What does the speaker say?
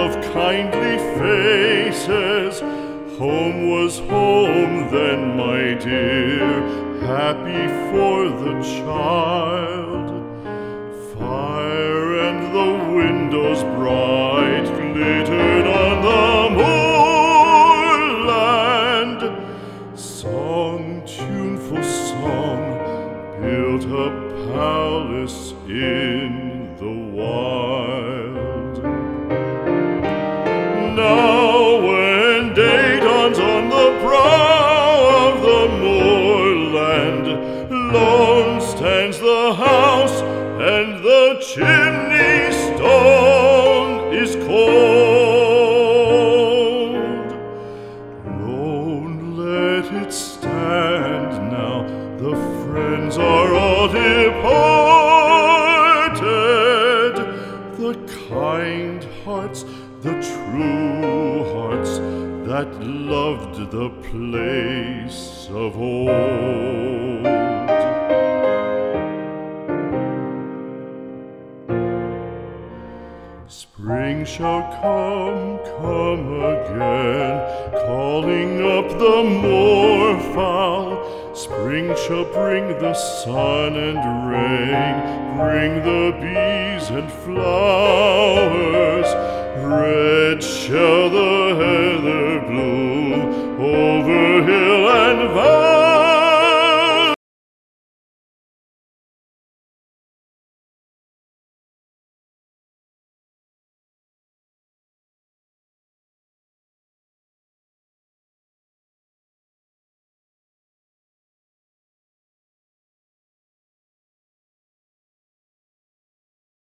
of kindly faces. Home was home then, my dear, happy for the child. Fire and the windows bright glittered on the moorland. Song, tuneful song, built a palace in the wild. Now when day dawns on the brow of the moorland, lone stands the house and the chimney stone is cold. Lone, let it stand now, the friends are all departed. The kind hearts, the true hearts that loved the place of old. Spring shall come, come again, calling up the moorfowl. Spring shall bring the sun and rain, bring the bees and flowers.